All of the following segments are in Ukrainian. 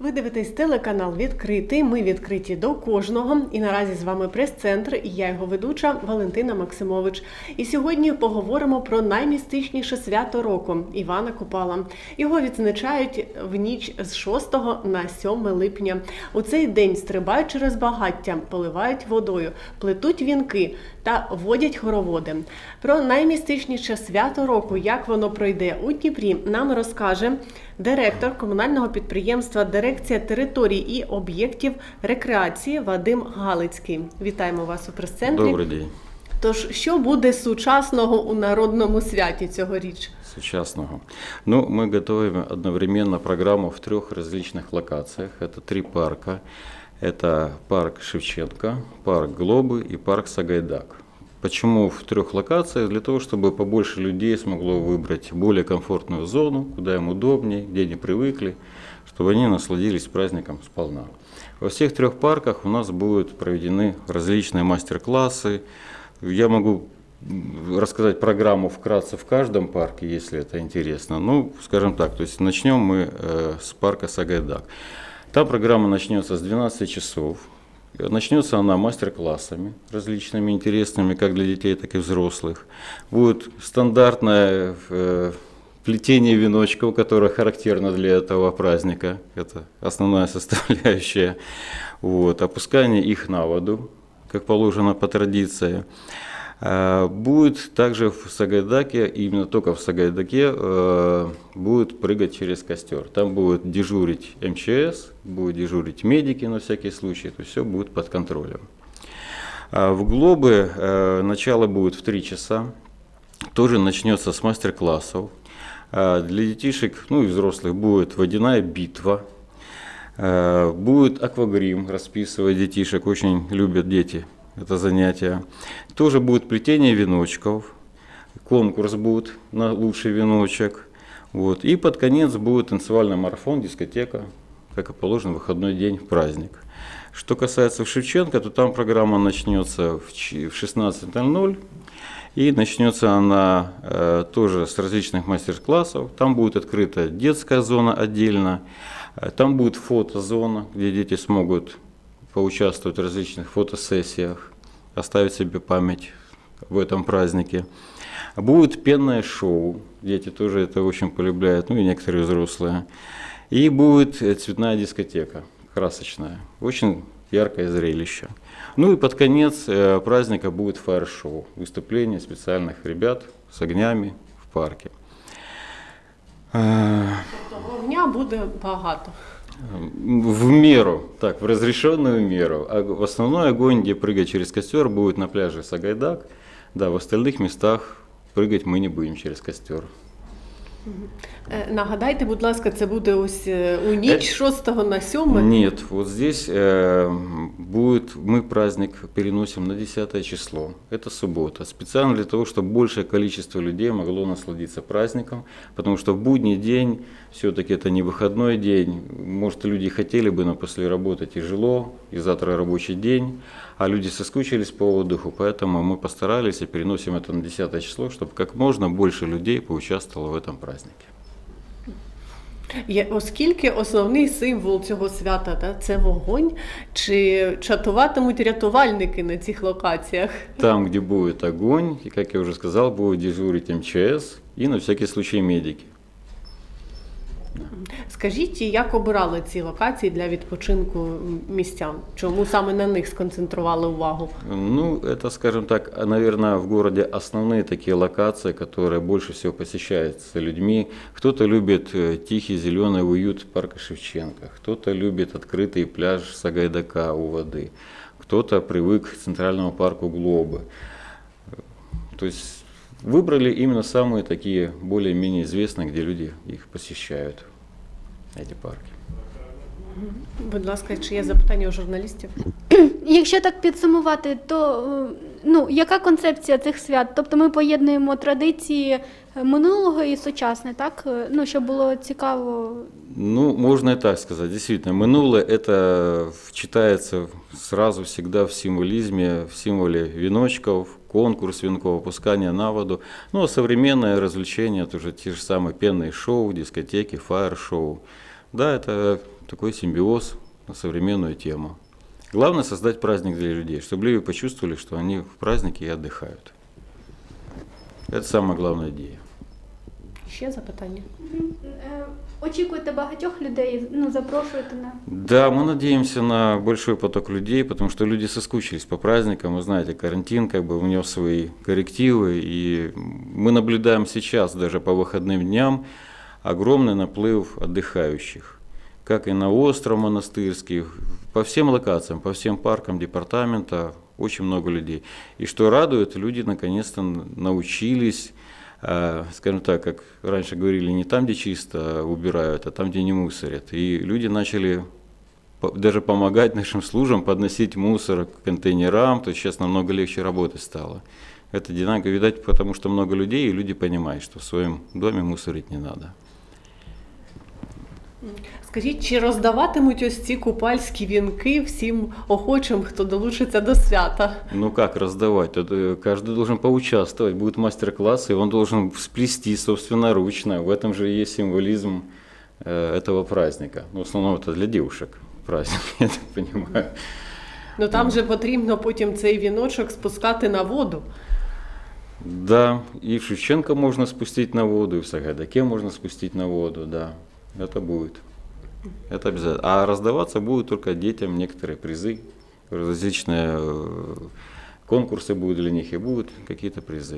Ви дивитесь телеканал «Відкритий». Ми відкриті до кожного. І наразі з вами прес-центр і я його ведуча Валентина Максимович. І сьогодні поговоримо про наймістичніше свято року – Івана Купала. Його відзначають в ніч з 6 на 7 липня. У цей день стрибають через багаття, поливають водою, плетуть вінки та водять хороводи. Про наймістичніше свято року, як воно пройде у Дніпрі, нам розкаже директор комунального підприємства «Дирекція територій і об'єктів рекреації» Вадим Галицький. Вітаємо вас у прес-центрі. Добрий день. Тож, що буде сучасного у народному святі цьогоріч? Сучасного. Ну, мы готовим одновременно программу в 3 различных локациях. Это 3 парка. Это парк Шевченко, парк Глобы и парк Сагайдак. Почему в 3 локациях? Для того, чтобы побольше людей смогло выбрать более комфортную зону, куда им удобнее, где они привыкли, чтобы они насладились праздником сполна. Во всех 3 парках у нас будут проведены различные мастер-классы. Я могу рассказать программу вкратце в каждом парке, если это интересно. Ну, скажем так, то есть начнем мы с парка Сагайдак. Там программа начнется с 12 часов. Начнется она мастер-классами различными, интересными, как для детей, так и взрослых. Будет стандартное плетение веночков, которое характерно для этого праздника. Это основная составляющая. Вот. Опускание их на воду, как положено по традиции. Будет также в Сагайдаке, именно только в Сагайдаке, будет прыгать через костер. Там будет дежурить МЧС, будут дежурить медики на всякий случай, то есть все будет под контролем. В Глобы начало будет в 3 часа, тоже начнется с мастер-классов. Для детишек, ну и взрослых будет водяная битва, будет аквагрим, расписывать детишек, очень любят дети это занятие. Тоже будет плетение веночков, конкурс будет на лучший веночек. Вот. И под конец будет танцевальный марафон, дискотека, как и положено, выходной день, праздник. Что касается Шевченко, то там программа начнется в 16:00. И начнется она тоже с различных мастер-классов. Там будет открыта детская зона отдельно. Там будет фотозона, где дети смогут поучаствовать в различных фотосессиях, оставить себе память в этом празднике. Будет пенное шоу, дети тоже это очень полюбляют, ну и некоторые взрослые. И будет цветная дискотека, красочная, очень яркое зрелище. Ну и под конец праздника будет фаер-шоу, выступление специальных ребят с огнями в парке. Вогня буде багато. В меру, так, в разрешенную меру. А в основной огонь, где прыгать через костер, будет на пляже Сагайдак. Да, в остальных местах прыгать мы не будем через костер. Нагадайте, будь ласка, це буде ось у ніч 6 на 7? Нет, вот здесь будет, мы праздник переносим на 10 число, это суббота, специально для того, чтобы большее количество людей могло насладиться праздником, потому что в будний день, все-таки это не выходной день, может люди хотели бы, но после работы тяжело, и завтра рабочий день, а люди соскучились по отдыху, поэтому мы постарались и переносим это на 10 число, чтобы как можно больше людей поучаствовало в этом празднике. Оскільки основний символ цього свята – це вогонь, чи чатуватимуть рятувальники на цих локаціях? Там, где будет огонь, и, как я уже сказал, будет дежурить МЧС и на всякий случай медики. Скажіть, як обирали ці локації для відпочинку містян? Чому саме на них сконцентрували увагу? Ну, это, скажем так, наверное, в городе основные такие локации, которые больше всего посещаются людьми. Кто-то любит тихий зеленый уют парка Шевченко, кто-то любит открытый пляж Сагайдака у воды, кто-то привык к центральному парку Глобы. То есть выбрали именно самые такие более-менее известные, где люди их посещают, эти парки. Будь ласка, чи є запитання у журналістів? Якщо так підсумувати, то яка концепція цих свят? Тобто ми поєднуємо традиції минулого і сучасне, так? Щоб було цікаво. Ну, можно и так сказать. Действительно, минулое это читается сразу всегда в символизме, в символе веночков, конкурс венков, опускание на воду. Ну, а современное развлечение, тоже те же самые пенные шоу, дискотеки, фаер-шоу. Да, это такой симбиоз на современную тему. Главное создать праздник для людей, чтобы люди почувствовали, что они в празднике и отдыхают. Это самая главная идея. Ще запитання? Очікуєте багатьох людей, ну, запрошуєте на... Да, мы надеемся на большой поток людей, потому что люди соскучились по праздникам. Вы знаете, карантин как бы внес свои коррективы, и мы наблюдаем сейчас даже по выходным дням огромный наплыв отдыхающих, как и на остров Монастырский, по всем локациям, по всем паркам департамента очень много людей. И что радует, люди наконец-то научились, скажем так, как раньше говорили, не там, где чисто убирают, а там, где не мусорят. И люди начали даже помогать нашим службам подносить мусор к контейнерам, то есть сейчас намного легче работать стало. Это динамика, видать, потому что много людей, и люди понимают, что в своем доме мусорить не надо. Скажіть, чи роздаватимуть ось ці купальські вінки всім охочим, хто долучиться до свята? Ну как раздавать? Тут каждый должен поучаствовать. Будет мастер-класс, и он должен сплести собственноручно. В этом же и есть символизм этого праздника. Ну, в основном это для девушек праздник, я так понимаю. Ну там же потрібно потім цей віночок спускати на воду. Да, и в Шевченко можно спустить на воду, и в Сагайдаке можно спустить на воду, да. Это будет. Это обязательно. А раздаваться будут только детям некоторые призы, различные конкурсы будут для них, и будут какие-то призы.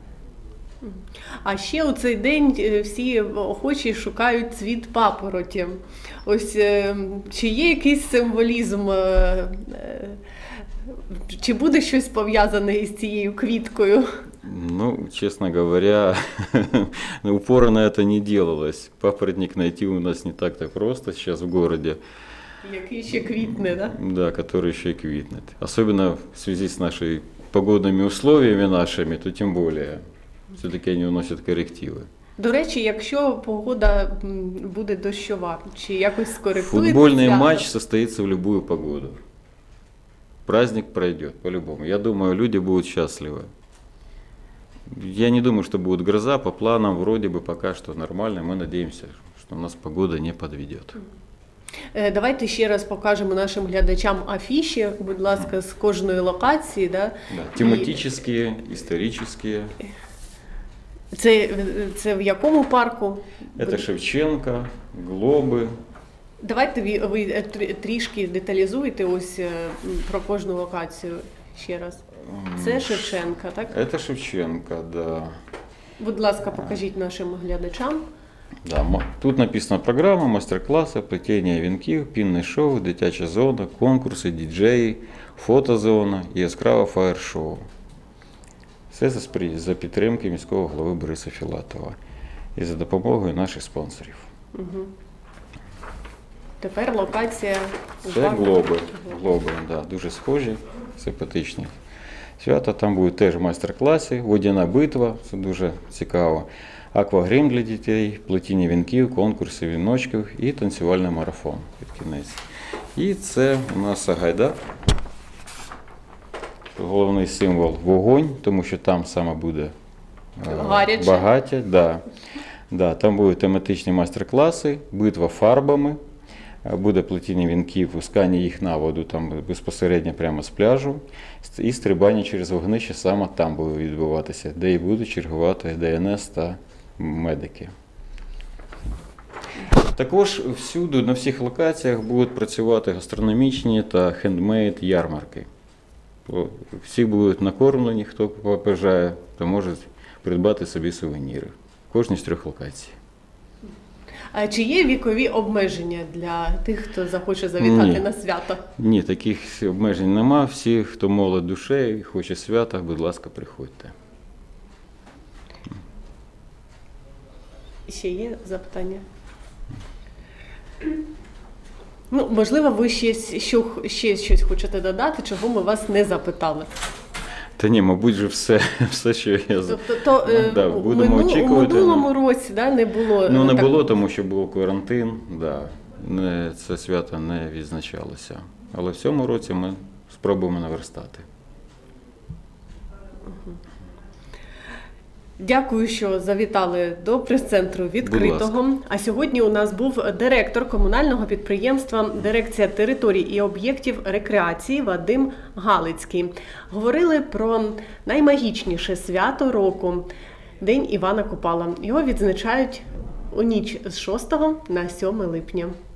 А ще у цей день всі охочі шукають цвіт папороті. Ось чи є якийсь символізм, чи буде щось пов'язане із цією квіткою? Ну, честно говоря, упора на это не делалось. Папоротник найти у нас не так-то просто сейчас в городе. Який ще квітне, да? Да, который еще и квитнет. Особенно в связи с нашими погодными условиями нашими, то тем более. Все-таки они вносят коррективы. До речі, якщо погода буде дощова, чи якось скоректується Футбольный свято? матч состоится в любую погоду. Праздник пройдет по-любому. Я думаю, люди будут счастливы. Я не думаю, что будет гроза. По планам вроде бы пока что нормально. Мы надеемся, что нас погода не подведет. Давайте ще раз покажемо нашим глядачам афіші, будь ласка, з кожної локації. Да? Да, тематические, исторические. Це в якому парку? Это Шевченко, Глобы. Давайте ви трішки деталізуєте ось про кожну локацію ще раз. Це Шевченка, так? Это Шевченко, да. Будь ласка, покажіть нашим глядачам. Да, тут написана программа, мастер-классы, плетение вінків, пінне шоу, дитяча зона, конкурси, діджеї, фотозона і яскраве фаєр-шоу. Все це за підтримки міського голови Бориса Філатова і за допомогою наших спонсорів. Угу. Тепер локація у Це парку. глоби, да, дуже схожі, симпатичні. Свята там будуть теж майстер-класи, водяна битва, це дуже цікаво, аквагрим для дітей, плетіння вінків, конкурси віночків і танцювальний марафон під кінець. І це у нас Сагайдак. Головний символ – вогонь, тому що там саме буде Гаряче. багаття. Да. Да, там будуть тематичні майстер-класи, битва фарбами, буде плетіння вінків, пускання їх на воду там безпосередньо прямо з пляжу, і стрибання через вогнище саме там буде відбуватися, де і будуть чергувати ДНС та медики. Також всюди, на всіх локаціях будуть працювати гастрономічні та хендмейд ярмарки. Всі будуть накормлені, хто побажає, то може придбати собі сувеніри. В кожній з 3 локацій. А чи є вікові обмеження для тих, хто захоче завітати Ні. на свято? Ні, таких обмежень нема. Всі, хто молод душею і хоче свята, будь ласка, приходьте. Ще є запитання? Ну, можливо, ви ще щось хочете додати, чого ми вас не запитали. Та ні, мабуть, же все, що я Тобто, да, будемо у очікувати. минулому році не було? Ну, не так- було, тому що був карантин, да. Це свято не відзначалося. Але в цьому році ми спробуємо наверстати. Дякую, що завітали до прес-центру відкритого. Будь А сьогодні у нас був директор комунального підприємства «Дирекція територій і об'єктів рекреації» Вадим Галицький. Говорили про наймагічніше свято року – День Івана Купала. Його відзначають у ніч з 6 на 7 липня.